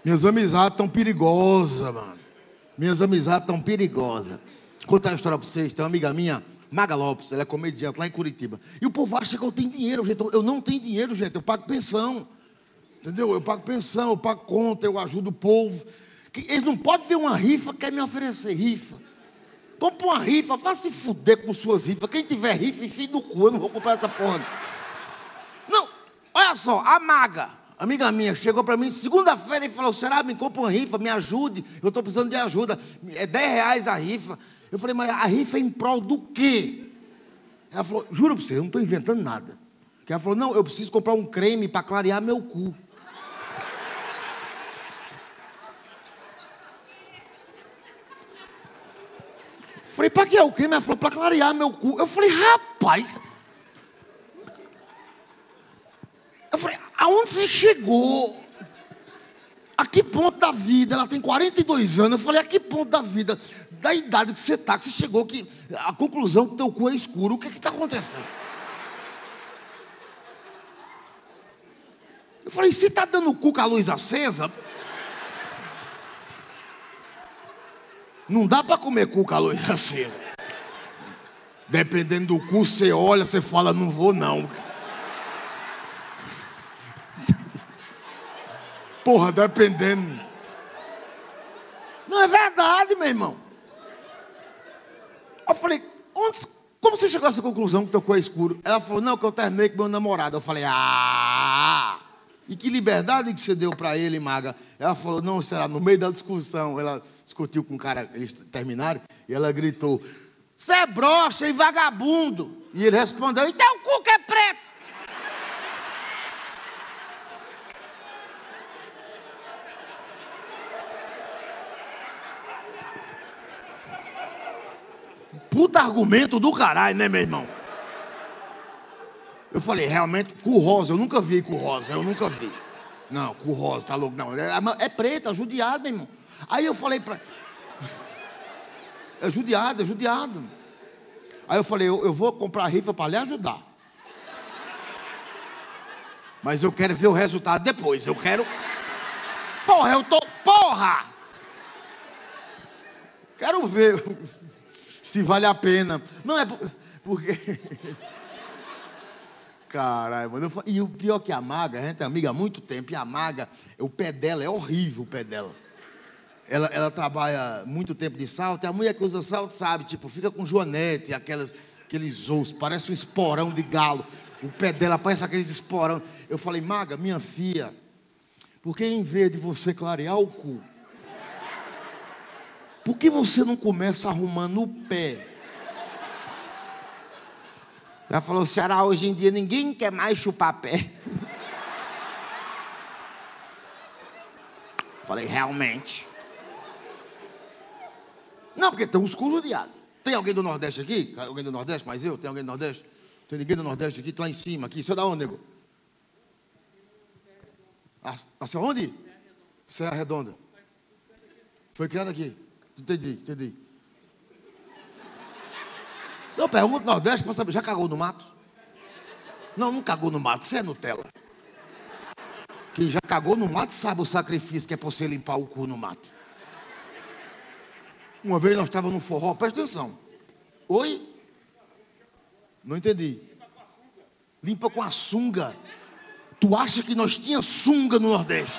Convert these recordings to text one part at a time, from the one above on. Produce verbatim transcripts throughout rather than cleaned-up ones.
Minhas amizades tão perigosas, mano. Minhas amizades tão perigosas. Vou contar uma história pra vocês. Tem uma amiga minha, Maga Lopes, ela é comediante lá em Curitiba. E o povo acha que eu tenho dinheiro, gente. Eu não tenho dinheiro, gente. Eu pago pensão. Entendeu? Eu pago pensão, eu pago conta, eu ajudo o povo. Eles não podem ver uma rifa que quer me oferecer rifa. Compra uma rifa, vá se fuder com suas rifas. Quem tiver rifa, enfia no cu. Eu não vou comprar essa porra. Não, olha só, a Maga, amiga minha, chegou para mim segunda-feira e falou: será, me compra uma rifa, me ajude, eu estou precisando de ajuda. É dez reais a rifa. Eu falei: mas a rifa é em prol do quê? Ela falou: juro para você, eu não estou inventando nada. Ela falou: não, eu preciso comprar um creme para clarear meu cu. Eu falei: para que é o creme? Ela falou: para clarear meu cu. Eu falei: rapaz... Eu falei: aonde você chegou? A que ponto da vida? Ela tem quarenta e dois anos. Eu falei: a que ponto da vida, da idade que você está, que você chegou, que a conclusão que o teu cu é escuro? O que é que está acontecendo? Eu falei: você está dando cu com a luz acesa? Não dá para comer cu com a luz acesa. Dependendo do cu, você olha, você fala: não vou não. Porra, dependendo. Não é verdade, meu irmão. Eu falei: onde, como você chegou a essa conclusão que teu cu é escuro? Ela falou: não, que eu terminei com meu namorado. Eu falei: ah, e que liberdade que você deu pra ele, Maga? Ela falou: não, será, no meio da discussão, ela discutiu com o cara, eles terminaram, e ela gritou: você é broxa e vagabundo. E ele respondeu: então o cu que é preto. Puta argumento do caralho, né, meu irmão? Eu falei: realmente, cu rosa, eu nunca vi cu rosa, eu nunca vi. Não, cu rosa, tá louco? Não, é, é preta, judiado, meu irmão. Aí eu falei pra... É judiado, é judiado. Aí eu falei: eu, eu vou comprar rifa pra lhe ajudar. Mas eu quero ver o resultado depois, eu quero... Porra, eu tô... Porra! Quero ver... se vale a pena. Não é por... porque... Caralho, mano. Eu... E o pior que a Maga, a gente é amiga há muito tempo, e a Maga, o pé dela é horrível, o pé dela. Ela, ela trabalha muito tempo de salto, e a mulher que usa salto sabe, tipo, fica com joanete, aquelas, aqueles ossos, parece um esporão de galo. O pé dela parece aqueles esporão. Eu falei: Maga, minha filha, por que em vez de você clarear o cu, por que você não começa arrumando o pé? Ela falou: será, hoje em dia ninguém quer mais chupar pé. Falei: realmente. Não, porque tem uns cu judiados. Tem alguém do Nordeste aqui? Alguém do Nordeste? Mas eu? Tem alguém do Nordeste? Tem ninguém do Nordeste aqui? Tá lá em cima, aqui. Você é da onde, nego? Assim, onde? Serra Redonda. Foi criado aqui. Entendi, entendi. Não, pergunta do Nordeste para saber, já cagou no mato? Não, não cagou no mato, você é Nutella. Quem já cagou no mato sabe o sacrifício que é para você limpar o cu no mato. Uma vez nós estávamos no forró, presta atenção. Oi? Não entendi. Limpa com a sunga. Tu acha que nós tínhamos sunga no Nordeste?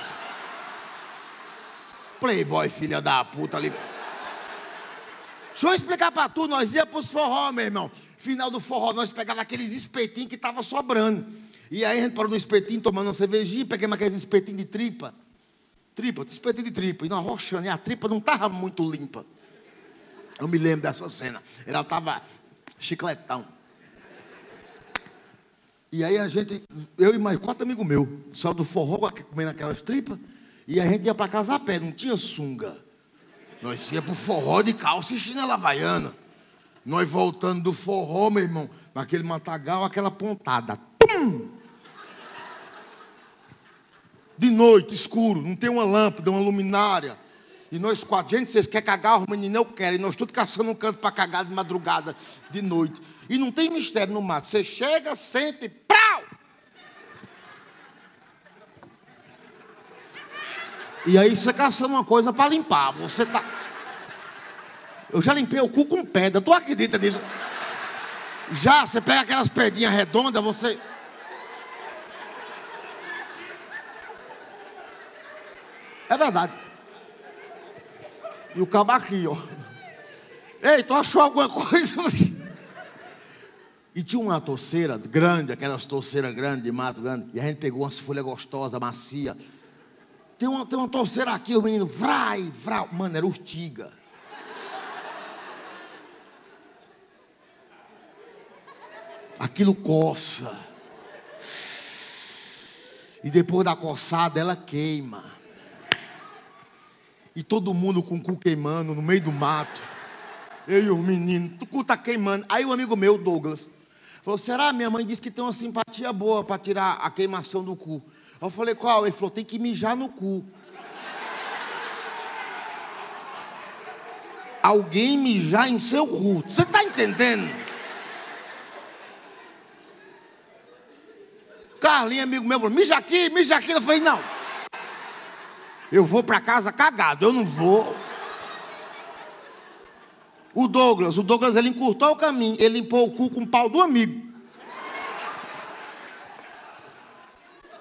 Playboy, filha da puta ali. Deixa eu explicar pra tu, nós ia pros forró, meu irmão. Final do forró, nós pegava aqueles espetinhos que tava sobrando. E aí a gente parou no espetinho, tomando uma cervejinha, peguei aqueles espetinhos de tripa. Tripa, espetinho de tripa. E nós roxando, e a tripa não tava muito limpa. Eu me lembro dessa cena. Ela tava chicletão. E aí a gente, eu e mais quatro amigos meus, saiu do forró comendo aquelas tripas, e a gente ia pra casa a pé, não tinha sunga. Nós ia pro forró de calça e chinela havaiana. Nós voltando do forró, meu irmão, naquele matagal, aquela pontada. Tum! De noite, escuro, não tem uma lâmpada, uma luminária. E nós quatro, gente, vocês querem cagar? Os meninos eu quero. E nós todos caçando um canto para cagar de madrugada, de noite. E não tem mistério no mato. Você chega, senta e prau! E aí você caçando uma coisa para limpar. Você tá... Eu já limpei o cu com pedra. Tu acredita nisso? Já, você pega aquelas pedrinhas redondas, você... É verdade. E o cabo aqui, ó. Ei, tu achou alguma coisa? E tinha uma torceira grande, aquelas torceiras grandes, de mato grande. E a gente pegou umas folhas gostosas, macia. Tem uma, tem uma torceira aqui, o menino, vai, vai. Mano, era urtiga. Aquilo coça. E depois da coçada, ela queima. E todo mundo com o cu queimando no meio do mato. Eu e o menino, o cu tá queimando. Aí o amigo meu, Douglas, falou, será? Minha mãe disse que tem uma simpatia boa para tirar a queimação do cu. Eu falei, qual? Ele falou, tem que mijar no cu. Alguém mijar em seu cu. Você tá entendendo? Carlinhos, amigo meu, falou, mija aqui, mija aqui. Eu falei, não. Eu vou para casa cagado, eu não vou. O Douglas, o Douglas, ele encurtou o caminho, ele limpou o cu com o pau do amigo.